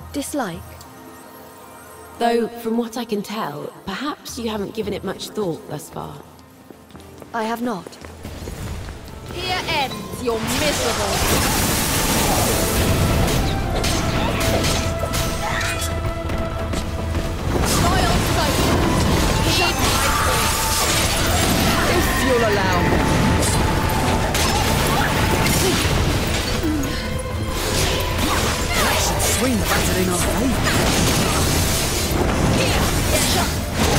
Dislike? Though, from what I can tell, perhaps you haven't given it much thought thus far. I have not. Here ends your miserable... Royal sight! Heed my voice! If you'll allow me. That should swing better in our favour. Here! Get shot!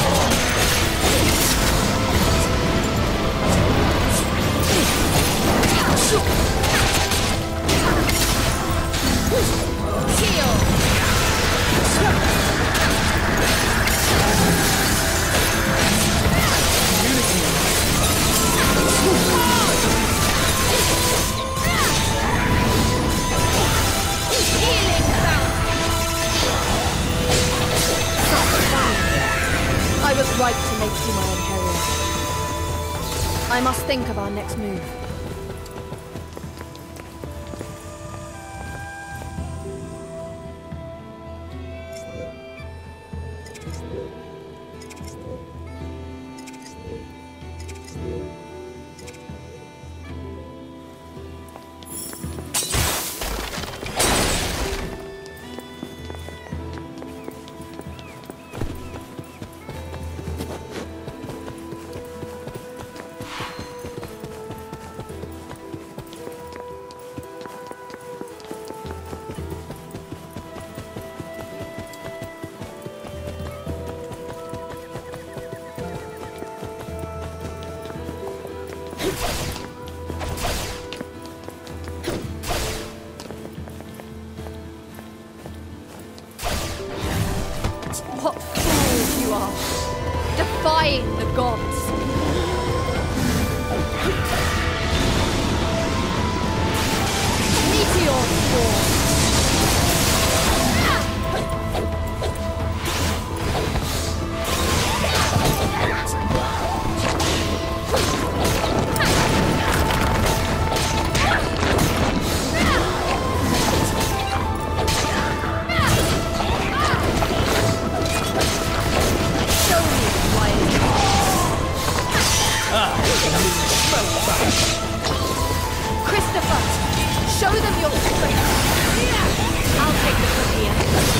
I was right to make you my Imperial. I must think of our next move. What fools you are! Defying the gods! Meteor Storm! Christopher, show them your strength. I'll take it from here.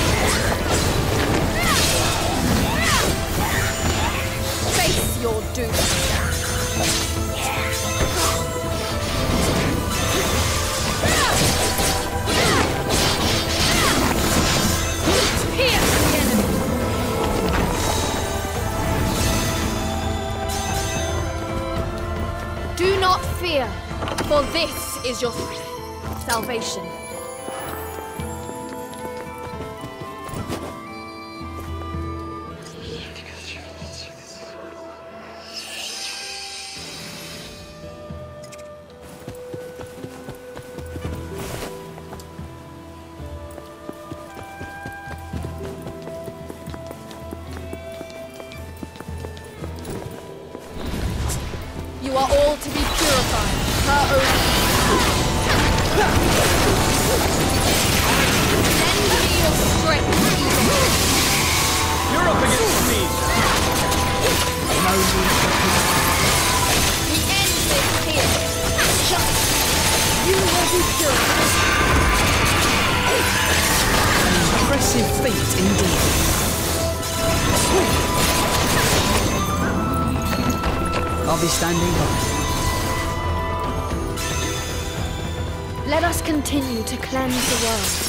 Face your doom. Pierce the enemy. Do not fear, for this is your salvation. You are all to be purified, her own. Lend me your strength, evil. You're up against me! No need for The end is here. You will be purified. an impressive feat indeed. I'll be standing by. Let us continue to cleanse the world.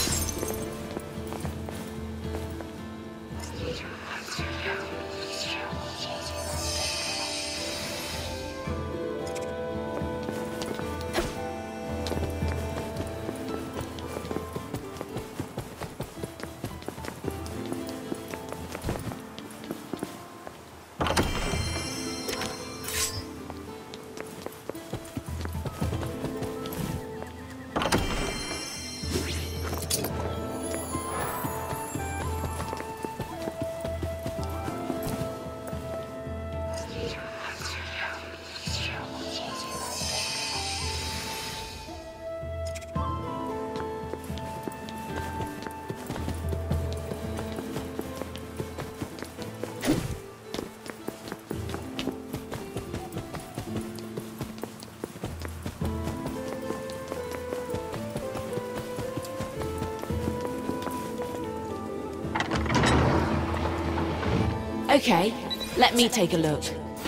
Okay, let me take a look.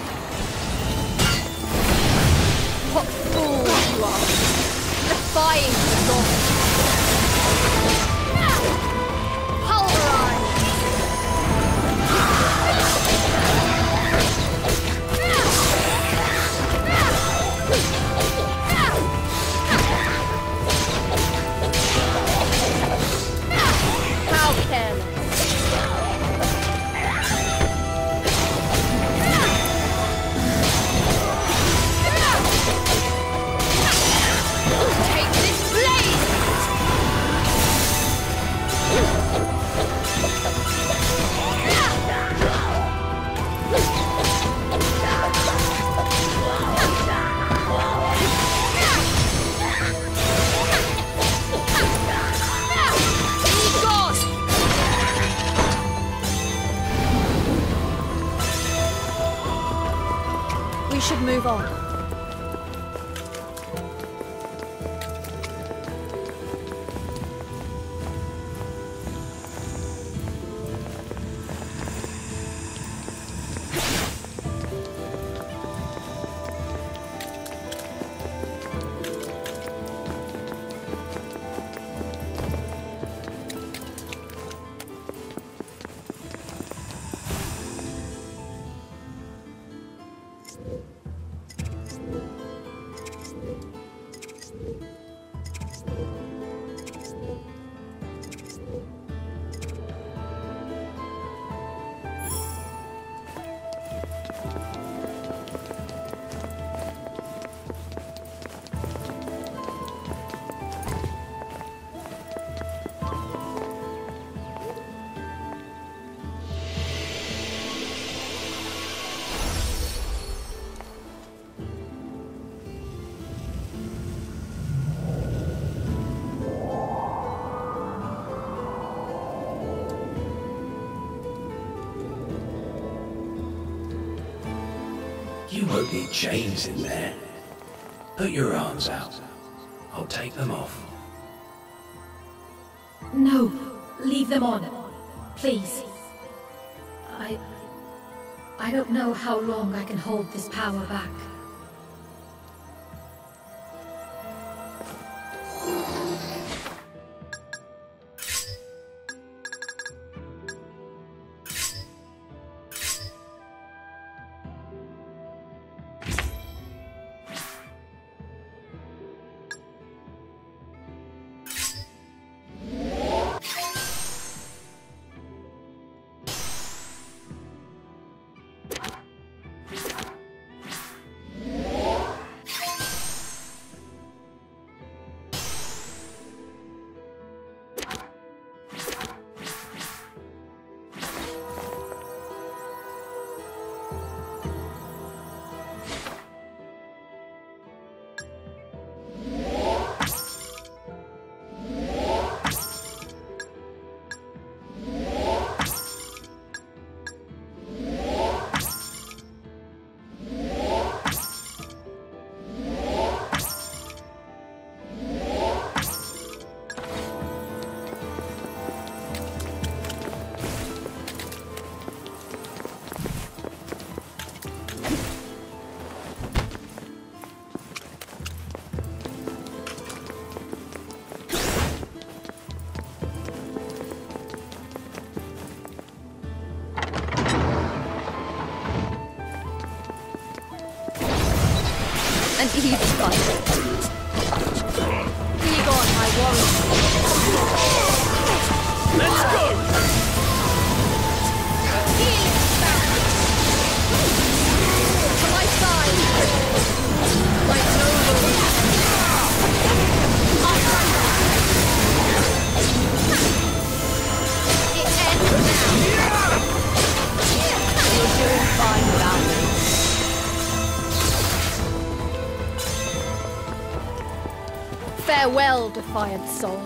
What fools you are! Defying the gods! Pulverize! How careless! Take this blade! Be gone! We should move on. You won't need chains in there. Put your arms out. I'll take them off. No, leave them on. Please. I don't know how long I can hold this power back. An evil fight. Be gone, my warrior. Let's go! Healing sound. To my side. My noble. It ends now. You're doing fine without me. Farewell, defiant soul.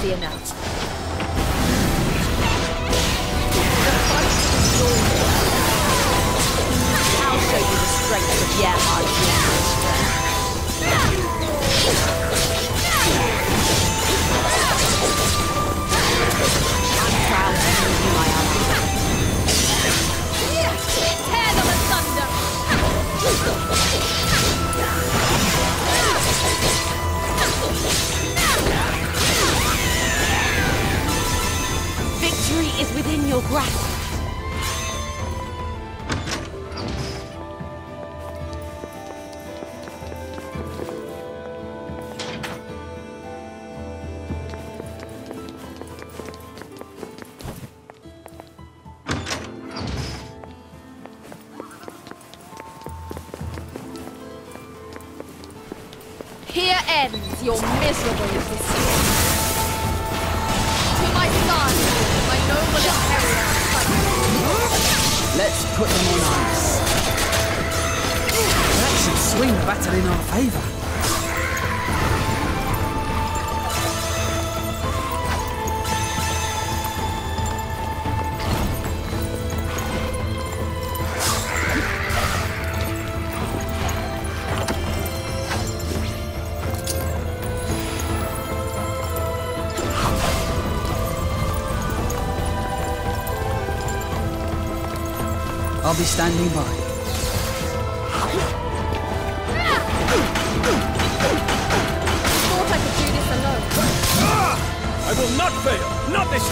easy enough. I'll show you the strength of Yerhard. I'm proud to be my ally. Tear them asunder! Victory is within your grasp. Here ends your miserable existence. To my son, my noble imperial son. Let's put them on ice. That should swing the battle in our favour. I'll be standing by. Thought I could do this alone. I will not fail! Not this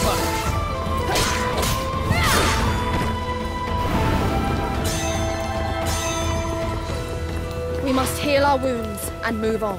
time! We must heal our wounds and move on.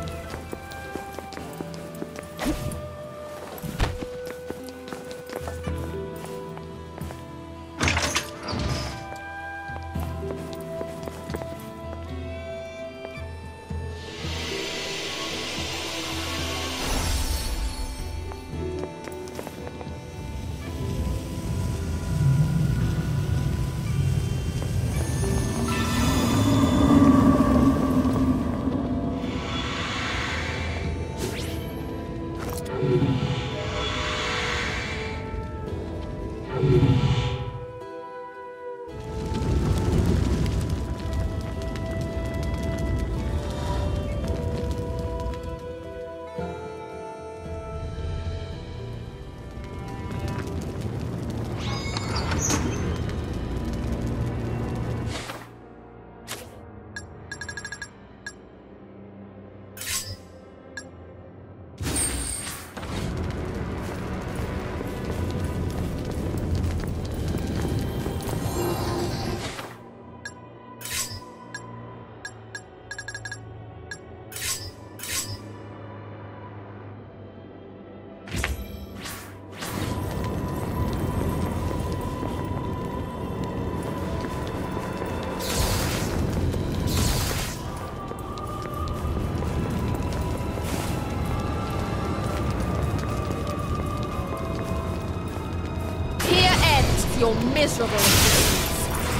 Your miserable existence.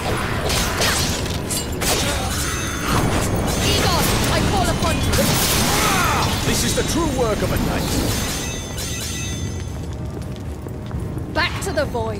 Egon, I call upon you. This is the true work of a knight. Back to the void.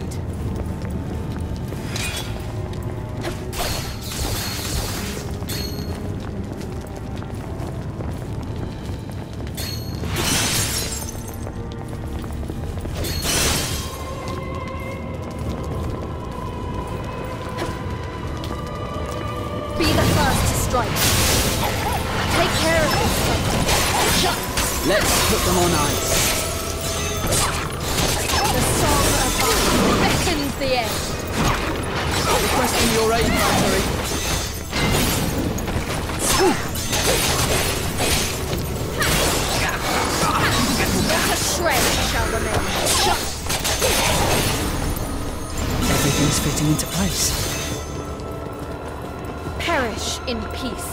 Take care of yourself. Let's put them on ice. The song of Valkyrie beckons the end. Requesting your aid, Valkyrie. Not a shred shall remain. Everything's fitting into place. Perish in peace.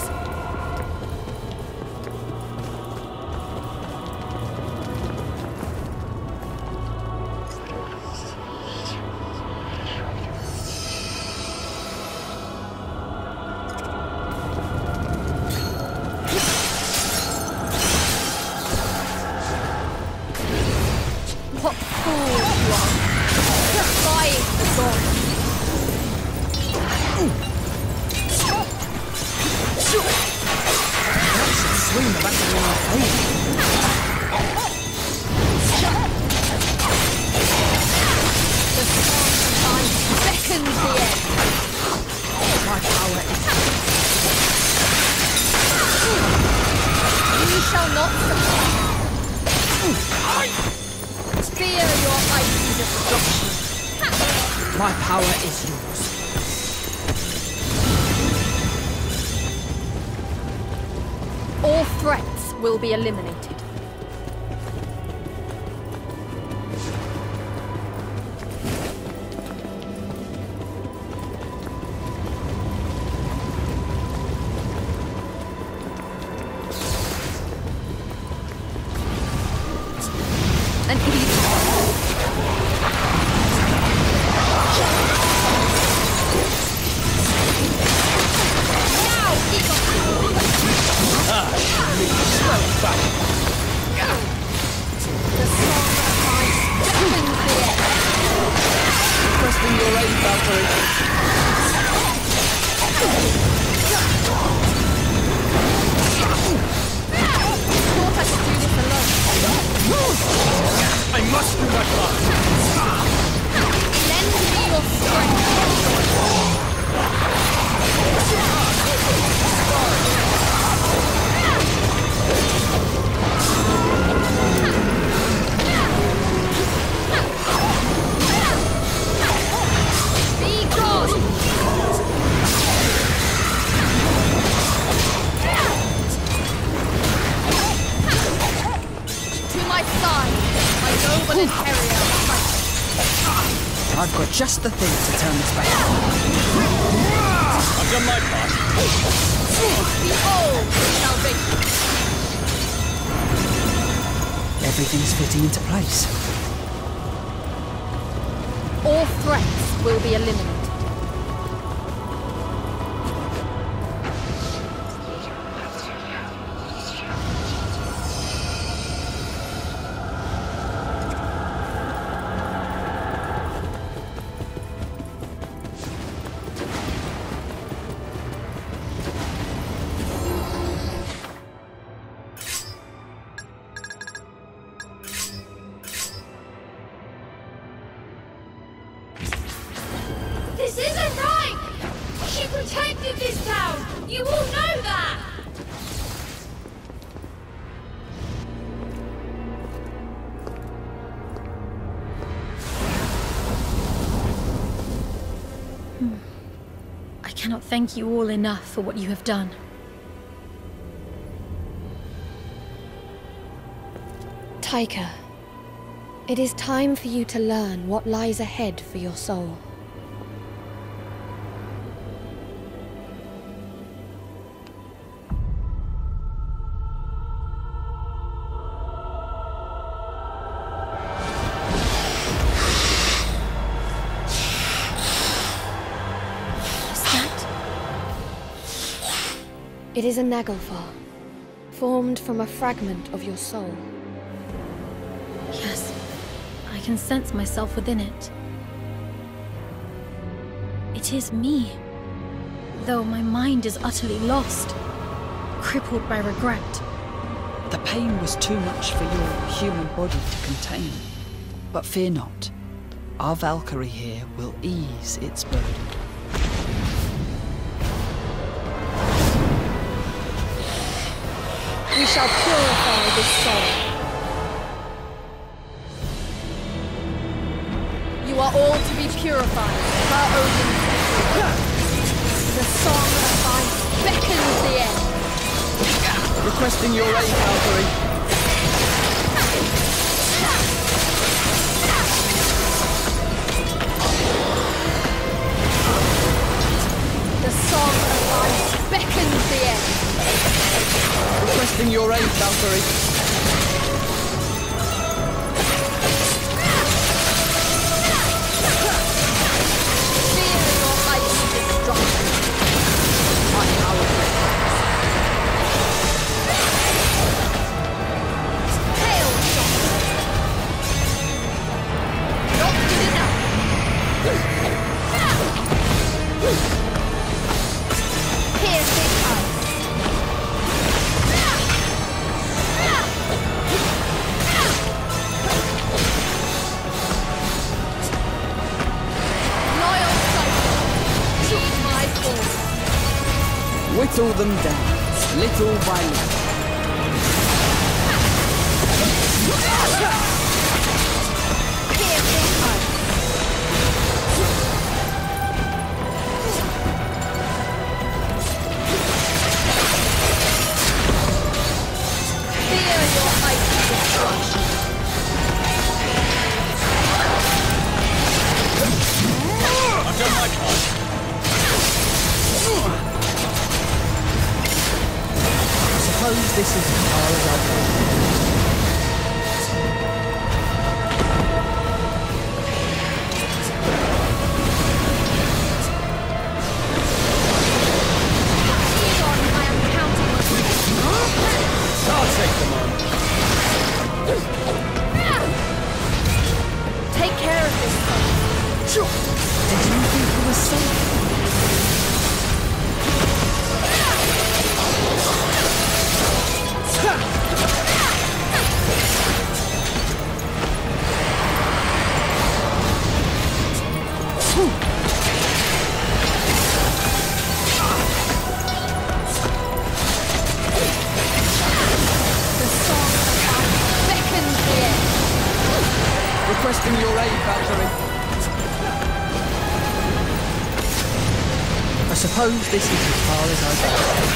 The storm beckons the end. My power is... You shall not suffer. Fear your icy destruction. My power is yours. All threats will be eliminated. An idiot. The song of ice beckons the end. Requesting your aid, Valkyrie. Thought I could do this alone. I must do my part! Lend me your strength. Be gone. To my side, my noble interior. I've got just the thing to turn this back. I've done my part. Behold salvation. Everything's fitting into place. All threats will be eliminated. This isn't right! She protected this town! You all know that! I cannot thank you all enough for what you have done. Taika, it is time for you to learn what lies ahead for your soul. It is a Naglfar, formed from a fragment of your soul. Yes, I can sense myself within it. It is me, though my mind is utterly lost, crippled by regret. The pain was too much for your human body to contain. But fear not. Our Valkyrie here will ease its burden. We shall purify this soul. You are all to be purified per Odin's decree. The song of ice beckons the end. Requesting your aid, Valkyrie. The song of ice beckons the end. Requesting your aid, Valkyrie. Fear your icy destruction. My power Hail shot. Not good enough. Piercing ice. them down, little by little. I've done my part. Suppose this is as far as I go. I'll take them on. Take care of this. Did you think you were safe? Requesting your aid, Valkyrie. I suppose this is as far as I go.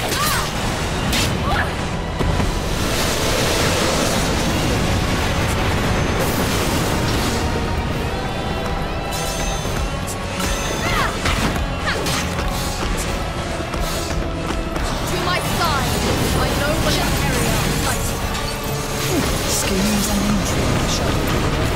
To my side. I know what an area fights. Schemes and intrigue shall be.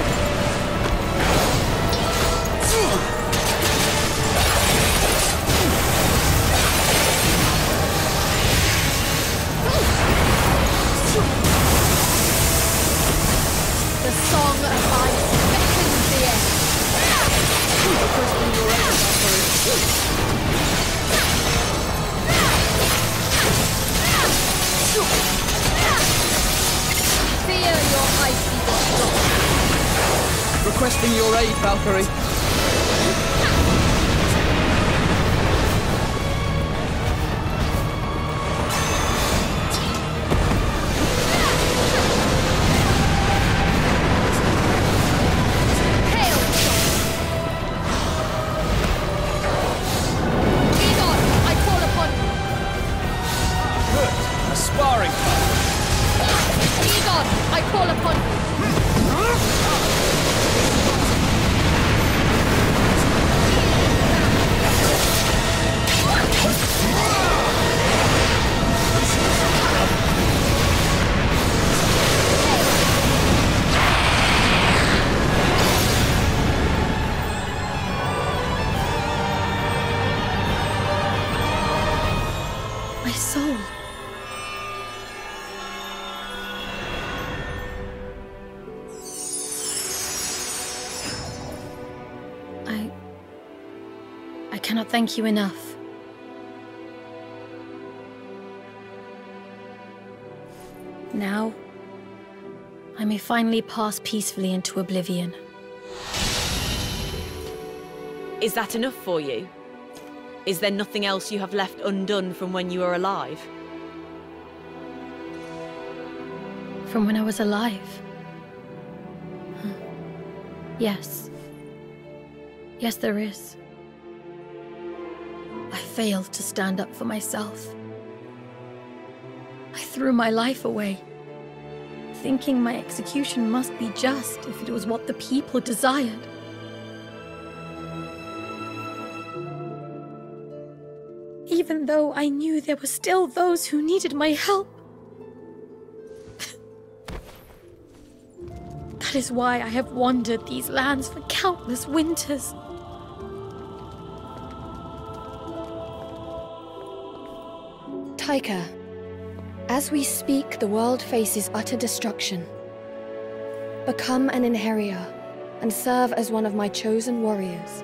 The song of ice beckons the end. Requesting your aid, Valkyrie. Fear your icy destruction. Requesting your aid, Valkyrie. I cannot thank you enough. Now, I may finally pass peacefully into oblivion. Is that enough for you? Is there nothing else you have left undone from when you were alive? From when I was alive? Yes. Yes, there is. I failed to stand up for myself. I threw my life away, thinking my execution must be just if it was what the people desired. Even though I knew there were still those who needed my help. That is why I have wandered these lands for countless winters. Taika, as we speak, the world faces utter destruction. Become an Inheritor and serve as one of my chosen warriors.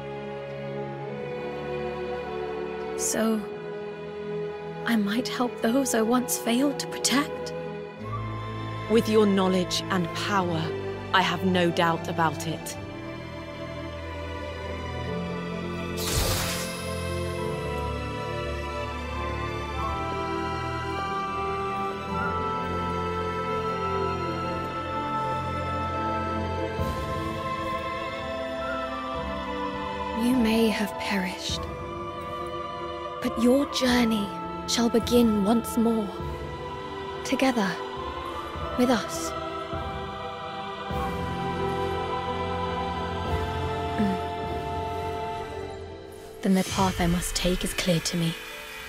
So, I might help those I once failed to protect? With your knowledge and power, I have no doubt about it. You may have perished, but your journey shall begin once more, together with us. Then the path I must take is clear to me.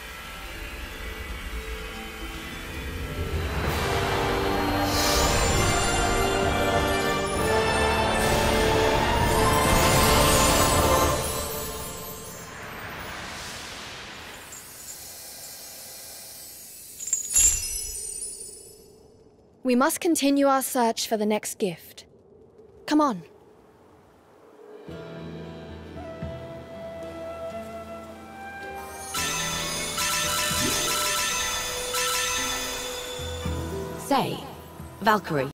We must continue our search for the next gift. Come on. Say, Valkyrie,